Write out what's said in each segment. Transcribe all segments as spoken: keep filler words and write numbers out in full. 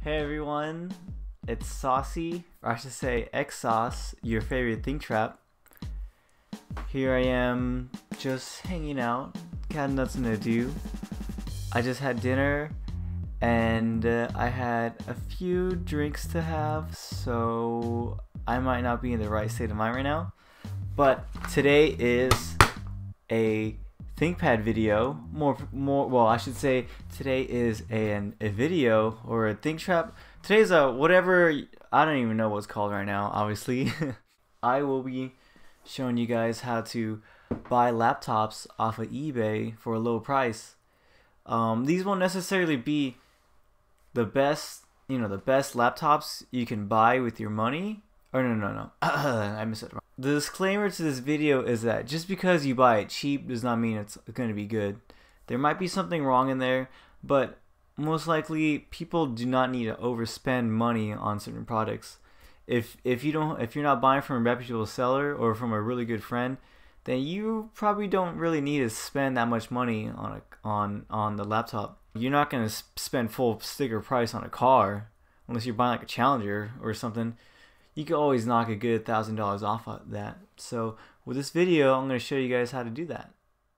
Hey everyone, it's Saucy, or I should say X-Sauce, your favorite think trap. Here I am, just hanging out, got nothing to do. I just had dinner, and uh, I had a few drinks to have, so I might not be in the right state of mind right now. But today is a ThinkPad video, more, more. Well, I should say today is an, a video or a think trap. Today's a whatever. I don't even know what's called right now. Obviously, I will be showing you guys how to buy laptops off of eBay for a low price. Um, these won't necessarily be the best, you know, the best laptops you can buy with your money. Or no, no, no, I missed it. The disclaimer to this video is that just because you buy it cheap does not mean it's going to be good. There might be something wrong in there, but most likely people do not need to overspend money on certain products. If if you don't, if you're not buying from a reputable seller or from a really good friend, then you probably don't really need to spend that much money on a on on the laptop. You're not going to spend full sticker price on a car unless you're buying like a Challenger or something. You can always knock a good thousand dollars off of that. So with this video, I'm going to show you guys how to do that.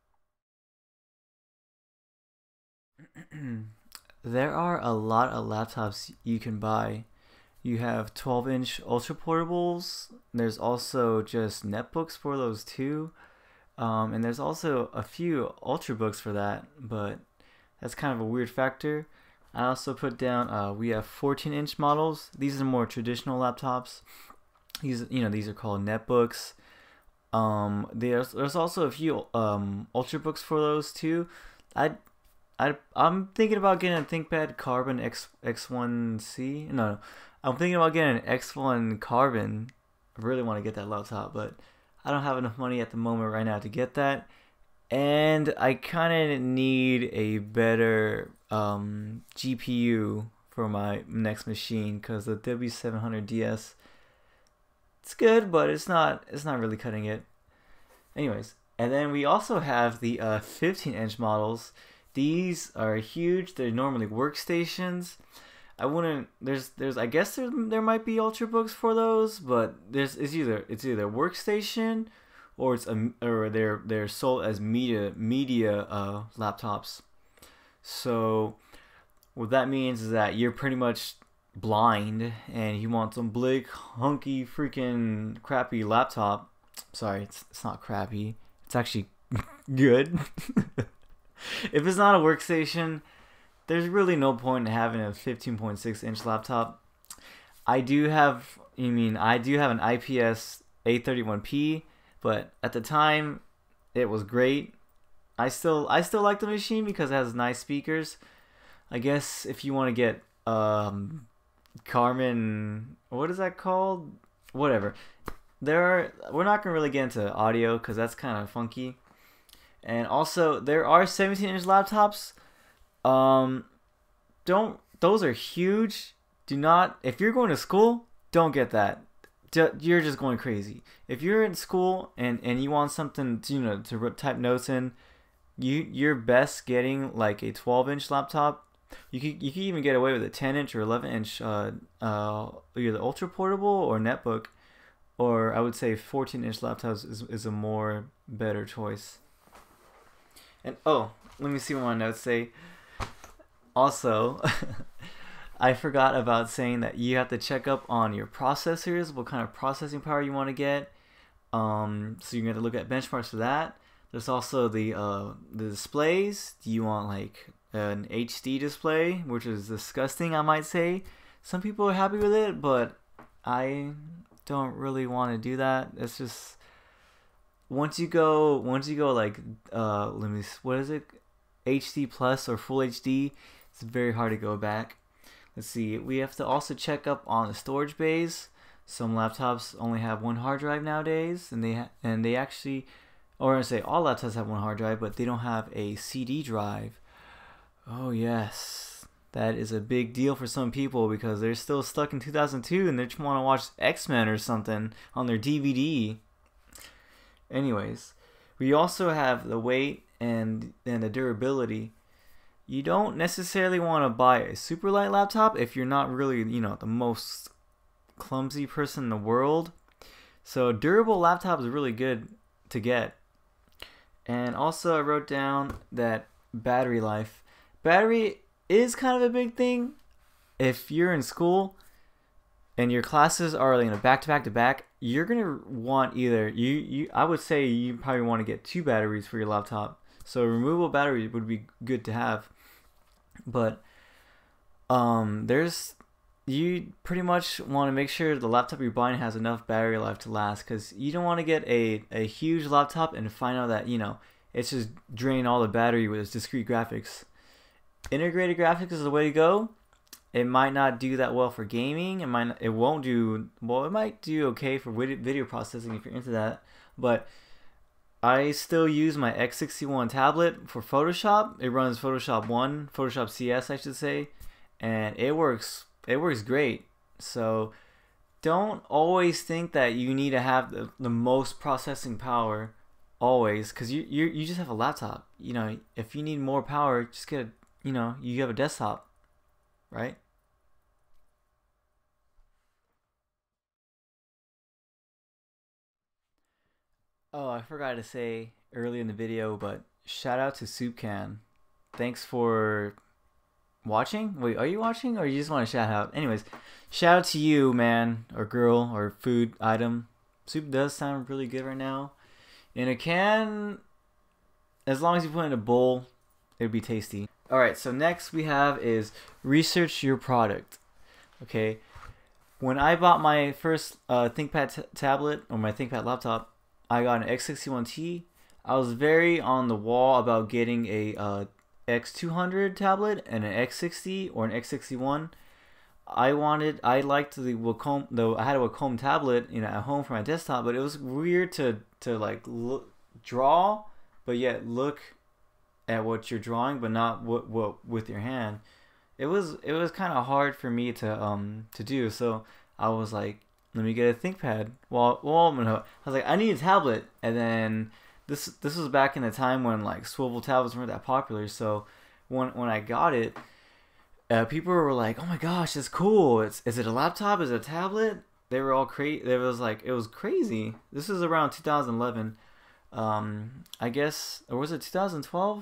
There are a lot of laptops you can buy. You have twelve inch ultraportables. There's also just netbooks for those too. Um, and there's also a few ultrabooks for that, but that's kind of a weird factor. I also put down uh, we have fourteen inch models. These are more traditional laptops. These, you know, these are called netbooks. Um, there's there's also a few um, ultrabooks for those too. I I I'm thinking about getting a ThinkPad Carbon X X1C. No, no, I'm thinking about getting an X one Carbon. I really want to get that laptop, but I don't have enough money at the moment right now to get that. And I kind of need a better um, G P U for my next machine because the W seven hundred D S, it's good, but it's not it's not really cutting it. Anyways, and then we also have the uh, fifteen inch models. These are huge. They're normally workstations. I wouldn't. There's there's I guess there there might be ultrabooks for those, but there's it's either it's either workstation or it's a, or they're they're sold as media media uh, laptops. So what that means is that you're pretty much blind and you want some big hunky freaking crappy laptop. Sorry, it's it's not crappy. It's actually good. If it's not a workstation, there's really no point in having a fifteen point six inch laptop. I do have, you mean I do have an I P S A thirty-one P. But at the time, it was great. I still I still like the machine because it has nice speakers. I guess if you want to get um, Carmen, what is that called? Whatever. There are. We're not gonna really get into audio because that's kind of funky. And also, there are seventeen inch laptops. Um, don't those are huge. Do not, if you're going to school, don't get that. You're just going crazy. If you're in school and and you want something to, you know, to type notes in, you you're best getting like a twelve inch laptop. You could you could even get away with a ten inch or eleven inch uh uh either ultra portable or netbook, or I would say fourteen inch laptops is is a more better choice. And oh, let me see what my notes say. Also, I forgot about saying that you have to check up on your processors, what kind of processing power you want to get. Um, so you're going to look at benchmarks for that. There's also the uh, the displays. Do you want like an H D display, which is disgusting, I might say. Some people are happy with it, but I don't really want to do that. It's just once you go once you go like uh, let me what is it, H D plus or full H D, it's very hard to go back. Let's see, we have to also check up on the storage bays. Some laptops only have one hard drive nowadays, and they ha and they actually, or I say all laptops have one hard drive, but they don't have a C D drive. Oh yes, that is a big deal for some people because they're still stuck in two thousand two and they just want to watch X-Men or something on their D V D. Anyways, we also have the weight and and the durability. you don't necessarily want to buy a super light laptop if you're not really, you know, the most clumsy person in the world. So durable laptop is really good to get. And also I wrote down that battery life. Battery is kind of a big thing. If you're in school and your classes are, you know, back to back to back, you're gonna want either you you I would say you probably want to get two batteries for your laptop. So a removable battery would be good to have. But um there's you pretty much want to make sure the laptop you're buying has enough battery life to last, because you don't want to get a, a huge laptop and find out that, you know, it's just drain all the battery with its discrete graphics. Integrated graphics is the way to go. It might not do that well for gaming. It might not, it won't do well. It might do okay for video processing if you're into that. But I still use my X sixty-one tablet for Photoshop. It runs Photoshop one, Photoshop C S, I should say, and it works. It works great. So don't always think that you need to have the, the most processing power always, because you you you just have a laptop. You know, if you need more power, just get a, you know, you have a desktop, right? Oh, I forgot to say early in the video, but shout out to SoupCan. Thanks for watching. Wait, are you watching, or you just want to shout out? Anyways, shout out to you, man, or girl, or food item. Soup does sound really good right now. In a can, as long as you put it in a bowl, it would be tasty. Alright, so next we have is research your product. Okay, when I bought my first uh, ThinkPad tablet, or my ThinkPad laptop, I got an X sixty-one T. I was very on the wall about getting a uh, X two hundred tablet and an X sixty or an X sixty-one. I wanted, I liked the Wacom, though I had a Wacom tablet, you know, at home for my desktop, but it was weird to to like look, draw, but yet look at what you're drawing, but not what what with your hand. It was it was kind of hard for me to um to do. So I was like, let me get a ThinkPad. Well, well, no, I was like, I need a tablet, and then this this was back in the time when like swivel tablets weren't that popular. So when when I got it, uh, people were like, "Oh my gosh, it's cool! It's is it a laptop? Is it a tablet?" They were all crazy. There was like it was crazy. This was around two thousand eleven, um, I guess, or was it two thousand twelve?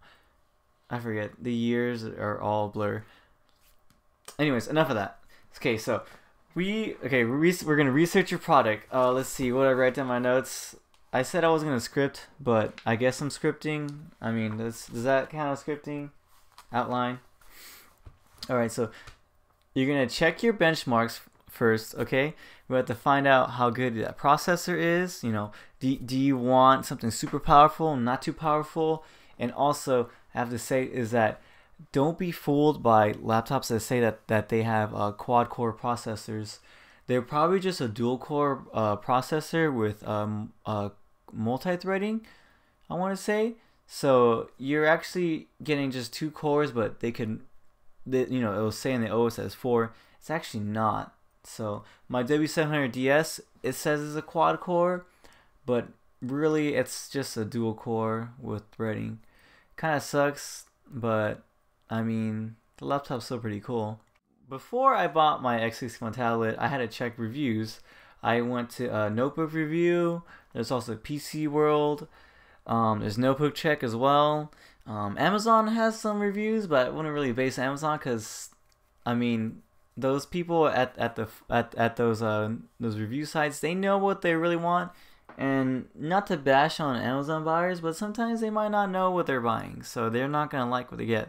I forget. The years are all blur. Anyways, enough of that. Okay, so we okay we're, we're gonna research your product. Uh, let's see what I write down my notes. I said I was gonna script, but I guess I'm scripting. I mean, does does that count as scripting? Outline. All right, so you're gonna check your benchmarks first. Okay, we have to find out how good that processor is. You know, do do you want something super powerful, not too powerful? And also, I have to say is that don't be fooled by laptops that say that that they have uh, quad core processors. They're probably just a dual core uh, processor with um, uh, multi-threading, I want to say. So you're actually getting just two cores, but they can, they, you know, it will say in the O S as four. It's actually not. So my W seven hundred D S, it says it's a quad core, but really it's just a dual core with threading. Kind of sucks, but I mean, the laptop's still pretty cool. Before I bought my X sixty-one tablet, I had to check reviews. I went to a Notebook Review. There's also P C World. Um, there's Notebook Check as well. Um, Amazon has some reviews, but I wouldn't really base Amazon because, I mean, those people at at the at at those uh those review sites, they know what they really want. And not to bash on Amazon buyers, but sometimes they might not know what they're buying, so they're not gonna like what they get.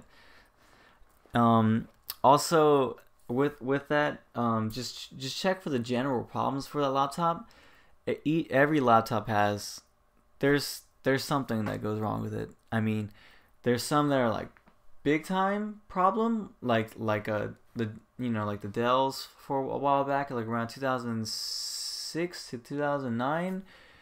Um, also, with with that, um, just just check for the general problems for that laptop. It, every laptop has there's there's something that goes wrong with it. I mean, there's some that are like big time problem, like like uh the you know like the Dells for a while back, like around two thousand six to two thousand nine.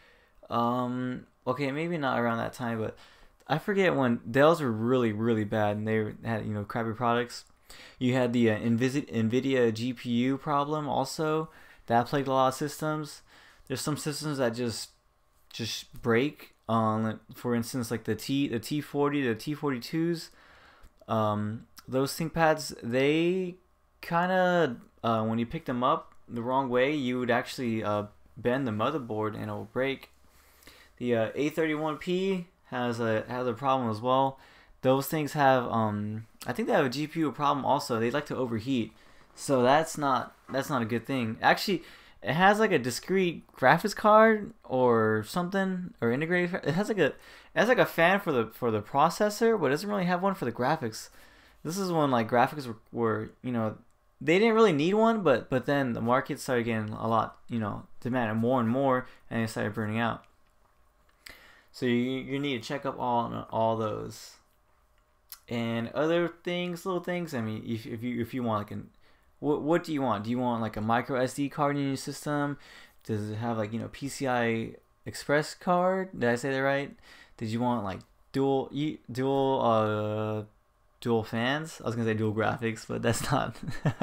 Um, okay, maybe not around that time, but I forget when Dells were really, really bad and they had, you know, crappy products. You had the uh, Nvidia, Nvidia G P U problem also. That plagued a lot of systems. There's some systems that just just break. Um, for instance, like the T the T forty, the T forty-twos. Um, those ThinkPads, they kind of uh, when you pick them up the wrong way, you would actually uh, bend the motherboard and it will break. The uh, A thirty-one P has a has a problem as well. Those things have um I think they have a G P U problem also. They like to overheat, so that's not that's not a good thing. Actually, it has like a discrete graphics card or something, or integrated. It has like a it has like a fan for the for the processor, but it doesn't really have one for the graphics. This is when like graphics were, were you know, they didn't really need one, but but then the market started getting a lot, you know, demanding more and more, and it started burning out. So you you need to check up on all those. And other things, little things. I mean, if if you if you want like an, what what do you want? Do you want like a micro S D card in your system? Does it have like, you know, P C I Express card? Did I say that right? Did you want like dual dual uh dual fans? I was gonna say dual graphics, but that's not.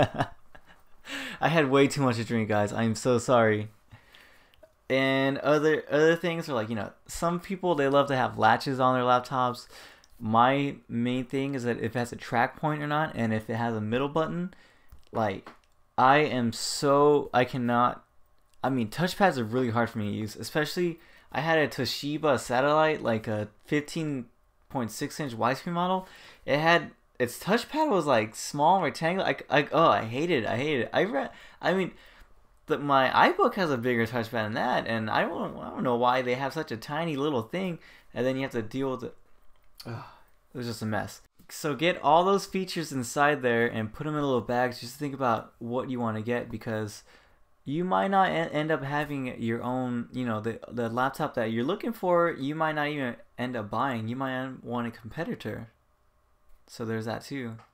I had way too much to drink, guys. I'm so sorry. And other other things are like, you know, some people, they love to have latches on their laptops. My main thing is that if it has a track point or not, and if it has a middle button, like, I am so, I cannot, I mean, touchpads are really hard for me to use, especially, I had a Toshiba satellite, like a fifteen point six inch widescreen model. It had, its touchpad was like small, rectangular, I, I, oh, I hated it, I hated it. I read, I mean, the, my iBook has a bigger touchpad than that, and I don't, I don't know why they have such a tiny little thing, and then you have to deal with it. Ugh, it was just a mess. So get all those features inside there and put them in little bags. Just think about what you want to get, because you might not end up having your own, you know, the the laptop that you're looking for. You might not even end up buying. You might want a competitor. So there's that too.